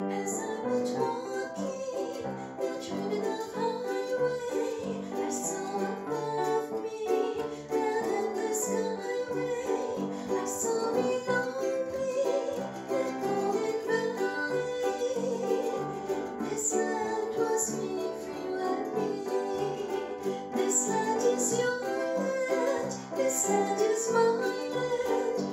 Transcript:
As I was walking the treaded highway, I saw above me an endless skyway. I saw below me that golden valley. This land was made for you and me. This land is your land. This land is my land.